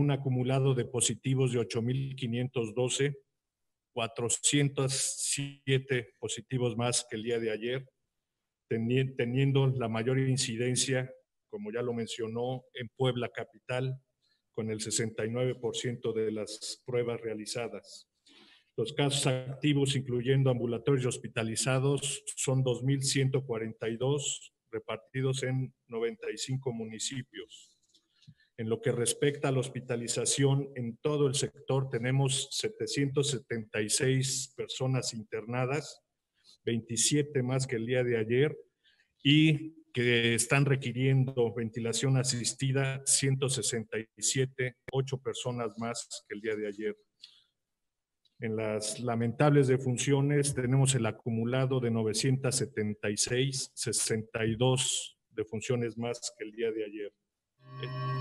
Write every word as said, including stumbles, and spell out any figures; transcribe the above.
un acumulado de positivos de ocho mil quinientos doce, cuatrocientos siete positivos más que el día de ayer, teniendo la mayor incidencia, como ya lo mencionó, en Puebla capital, con el sesenta y nueve por ciento de las pruebas realizadas. Los casos activos, incluyendo ambulatorios y hospitalizados, son dos mil ciento cuarenta y dos, repartidos en noventa y cinco municipios. En lo que respecta a la hospitalización, en todo el sector tenemos setecientas setenta y seis personas internadas, veintisiete más que el día de ayer, y que están requiriendo ventilación asistida, ciento sesenta y siete, ocho personas más que el día de ayer. En las lamentables defunciones tenemos el acumulado de novecientas setenta y seis, sesenta y dos defunciones más que el día de ayer.